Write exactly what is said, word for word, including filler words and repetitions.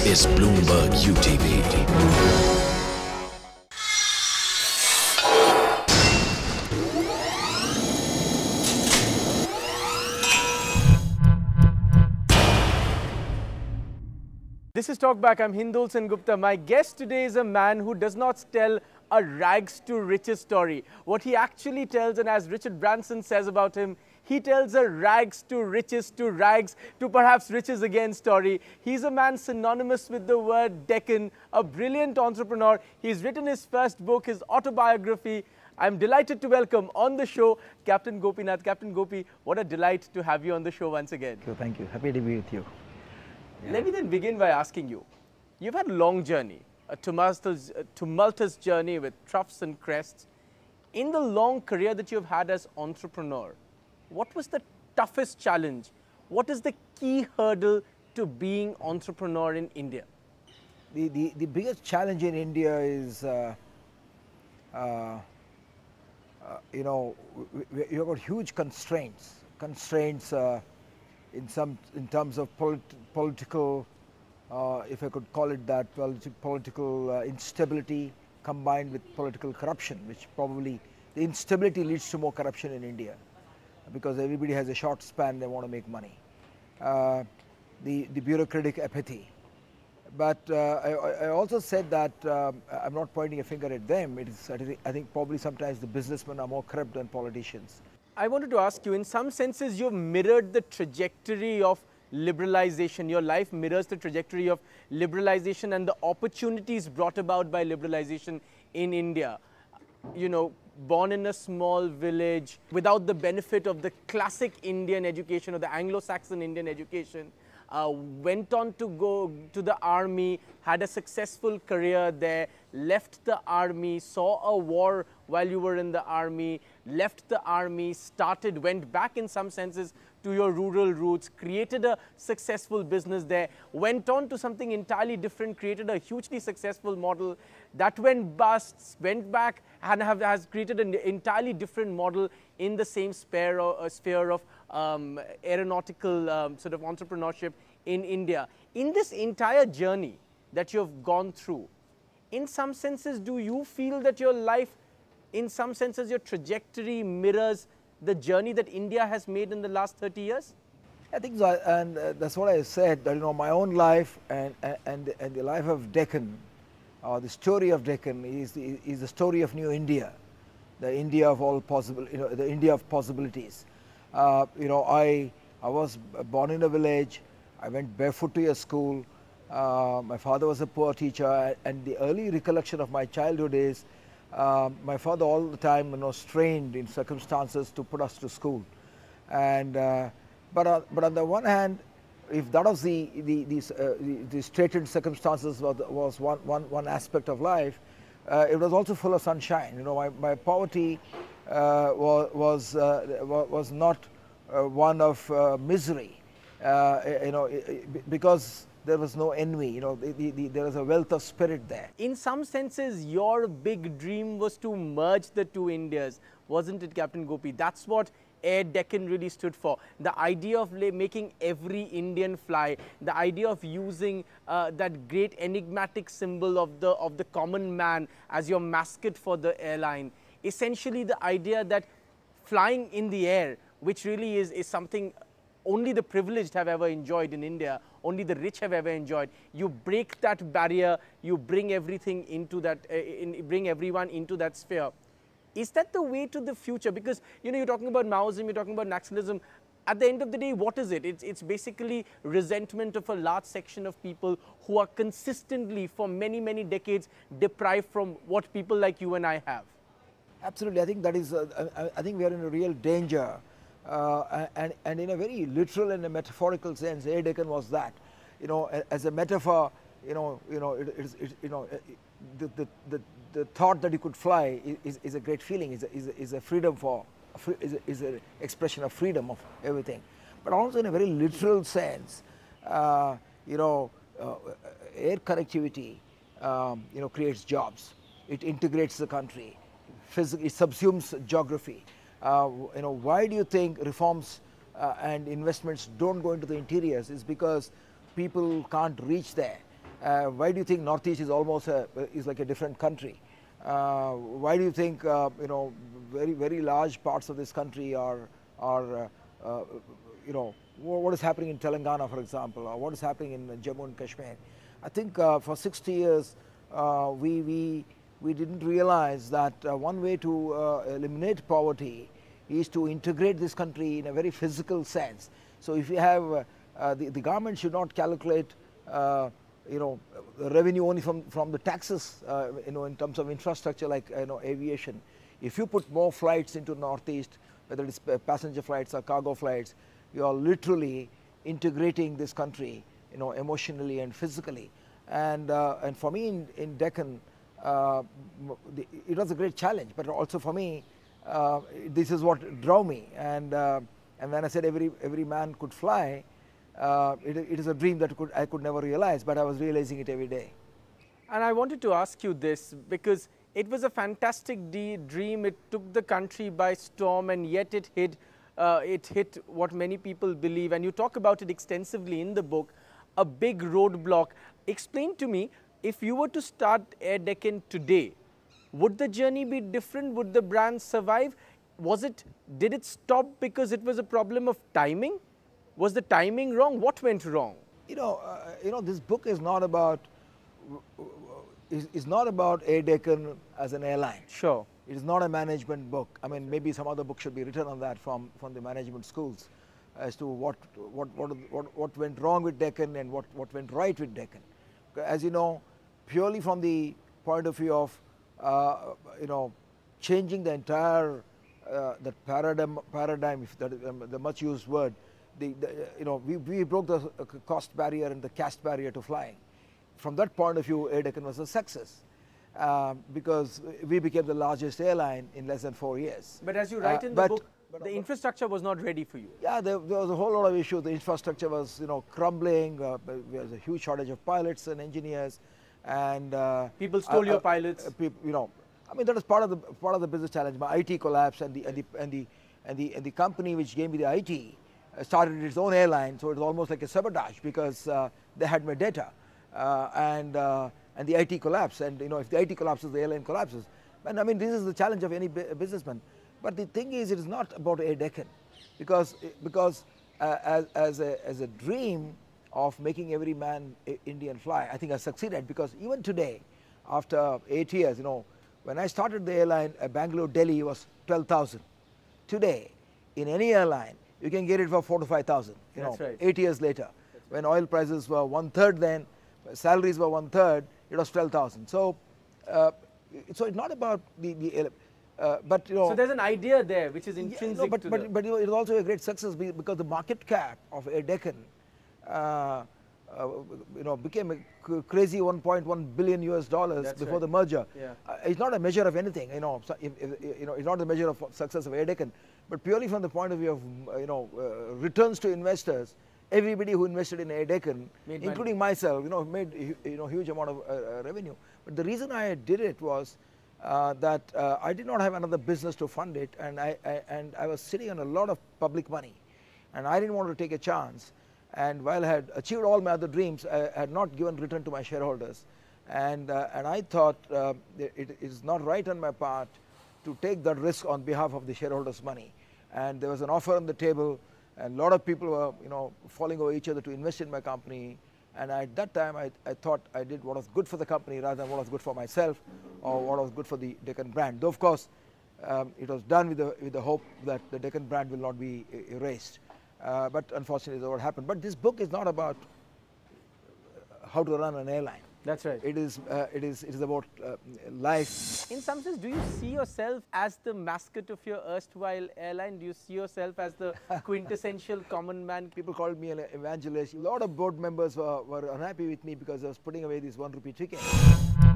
is Bloomberg U T V. This is Talk Back. I'm Hindul Sen Gupta. My guest today is a man who does not tell a rags to riches story. What he actually tells, and as Richard Branson says about him, he tells a rags to riches to rags to perhaps riches again story. He's a man synonymous with the word Deccan, a brilliant entrepreneur. He's written his first book, his autobiography. I'm delighted to welcome on the show Captain Gopinath. Captain Gopi, what a delight to have you on the show once again. Thank you. Thank you. Happy to be with you. Yeah. Let me then begin by asking you, you've had a long journey, a tumultuous, a tumultuous journey with troughs and crests. In the long career that you've had as entrepreneur, what was the toughest challenge? What is the key hurdle to being entrepreneur in India? The, the, the biggest challenge in India is, uh, uh, uh, you know, you've got huge constraints, constraints uh, in some, in terms of polit political, uh, if I could call it that, politi political uh, instability combined with political corruption, which probably, the instability leads to more corruption in India because everybody has a short span, they want to make money. Uh, the, the bureaucratic apathy. But uh, I, I also said that um, I'm not pointing a finger at them. It is, I think, I think probably sometimes the businessmen are more corrupt than politicians. I wanted to ask you, in some senses, you've mirrored the trajectory of liberalization. Your life mirrors the trajectory of liberalization and the opportunities brought about by liberalization in India. You know, born in a small village, without the benefit of the classic Indian education or the Anglo-Saxon Indian education, uh, went on to go to the army, had a successful career there, left the army, saw a war while you were in the army, left the army, started, went back in some senses to your rural roots, created a successful business there, went on to something entirely different, created a hugely successful model that went bust, went back and have, has created an entirely different model in the same sphere, or, uh, sphere of um, aeronautical um, sort of entrepreneurship in India. In this entire journey that you've gone through, in some senses, do you feel that your life, in some senses, your trajectory mirrors the journey that India has made in the last thirty years? I think so, and uh, that's what I said, that you know, my own life and, and, and the life of Deccan, or uh, the story of Deccan is the, is the story of New India, the India of all possible, you know, the India of possibilities. Uh, you know, I, I was born in a village, I went barefoot to a school, uh, my father was a poor teacher, and the early recollection of my childhood is Uh, my father all the time, you know, strained in circumstances to put us to school, and uh, but uh, but on the one hand, if that was the the these uh, the, the straitened circumstances was, was one one one aspect of life, uh, it was also full of sunshine. You know, my my poverty uh, was was uh, was not uh, one of uh, misery. Uh, you know, because there was no envy, you know, the, the, the, there was a wealth of spirit there. In some senses, your big dream was to merge the two Indias, wasn't it, Captain Gopi? That's what Air Deccan really stood for. The idea of making every Indian fly, the idea of using uh, that great enigmatic symbol of the, of the common man as your mascot for the airline. Essentially, the idea that flying in the air, which really is, is something only the privileged have ever enjoyed in India, only the rich have ever enjoyed. You break that barrier, you bring everything into that, uh, in, bring everyone into that sphere. Is that the way to the future? Because, you know, you're talking about Maoism, you're talking about Naxalism. At the end of the day, what is it? It's, it's basically resentment of a large section of people who are consistently, for many, many decades, deprived from what people like you and I have. Absolutely. I think that is, uh, I, I think we are in a real danger. Uh, and, and in a very literal and a metaphorical sense, Air Deccan was that. You know, as a metaphor, you know, you know, it, it, it, you know, the, the, the, the thought that you could fly is, is a great feeling, is a, is a, is a freedom for, is, a, is an expression of freedom of everything. But also in a very literal sense, uh, you know, uh, air connectivity, um, you know, creates jobs. It integrates the country. Physically, it subsumes geography. Uh, you know, why do you think reforms uh, and investments don't go into the interiors? Is because people can't reach there. Uh, why do you think Northeast is almost a, is like a different country? Uh, why do you think uh, you know very very large parts of this country are are uh, uh, you know what is happening in Telangana, for example, or what is happening in Jammu and Kashmir? I think uh, for sixty years uh, we we we didn't realize that uh, one way to uh, eliminate poverty is to integrate this country in a very physical sense. So if you have uh, uh, the, the government should not calculate uh, you know revenue only from from the taxes, uh, you know in terms of infrastructure like you know aviation. If you put more flights into Northeast, whether it's passenger flights or cargo flights, you are literally integrating this country, you know, emotionally and physically. And uh, and for me in, in Deccan, uh, the, it was a great challenge. But also for me, uh, this is what drove me. And uh, and when I said every every man could fly, uh, it, it is a dream that could I could never realize, but I was realizing it every day. And I wanted to ask you this because it was a fantastic dream. It took the country by storm, and yet it hit. Uh, it hit what many people believe, and you talk about it extensively in the book, a big roadblock. Explain to me, if you were to start Air Deccan today, would the journey be different? Would the brand survive? Was it, did it stop because it was a problem of timing? Was the timing wrong? What went wrong? You know, uh, you know, this book is not about, is, is not about Air Deccan as an airline. Sure. It is not a management book. I mean, maybe some other book should be written on that from, from the management schools as to what, what, what, what, what went wrong with Deccan and what, what went right with Deccan. As you know, purely from the point of view of, uh, you know, changing the entire, uh, that paradigm, paradigm, if that is um, the much used word, the, the, you know, we, we broke the cost barrier and the caste barrier to flying. From that point of view, Air Deccan was a success. Uh, because we became the largest airline in less than four years. But as you write uh, in the but, book, but, the infrastructure was not ready for you. Yeah, there, there was a whole lot of issues. The infrastructure was, you know, crumbling. Uh, there was a huge shortage of pilots and engineers, and uh, people stole uh, your uh, pilots. Uh, people, you know, I mean that was part of the part of the business challenge. My I T collapsed, and the and the and the and the, and the company which gave me the I T uh, started its own airline. So it was almost like a sabotage because uh, they had my data, uh, and. Uh, and the I T collapsed, and you know if the I T collapses, the airline collapses. And I mean this is the challenge of any businessman. But the thing is, it is not about Air Deccan, because because uh, as as a as a dream of making every man Indian fly, I think I succeeded. Because even today, after eight years, you know, when I started the airline, uh, Bangalore Delhi was twelve thousand. Today, in any airline, you can get it for four to five thousand. You That's know, right. eight years later, That's when oil prices were one third, then salaries were one third. It was twelve thousand. So, uh, so it's not about the, the uh, but you know. So there's an idea there which is intrinsic Yeah, no, but, to but, the but you know, it is also a great success because the market cap of Air Deccan, uh, uh, you know, became a crazy one point one billion U S dollars That's before right. the merger. Yeah. Uh, it's not a measure of anything, you know. So if, if, you know, it's not a measure of success of Air Deccan, but purely from the point of view of you know uh, returns to investors. Everybody who invested in Air Deccan, Made including money. myself, you know, made you know huge amount of uh, revenue. But the reason I did it was uh, that uh, I did not have another business to fund it, and I, I and I was sitting on a lot of public money, and I didn't want to take a chance. And while I had achieved all my other dreams, I had not given return to my shareholders, and uh, and I thought uh, it is not right on my part to take that risk on behalf of the shareholders' money. And there was an offer on the table. And a lot of people were, you know, falling over each other to invest in my company. And at that time, I, I thought I did what was good for the company rather than what was good for myself or what was good for the Deccan brand. Though, of course, um, it was done with the, with the hope that the Deccan brand will not be erased. Uh, but unfortunately, that's what happened. But this book is not about how to run an airline. That's right. It is, uh, it is, it is about uh, life. In some sense, do you see yourself as the mascot of your erstwhile airline? Do you see yourself as the quintessential common man? People called me an evangelist. A lot of board members were, were unhappy with me because I was putting away this one rupee ticket.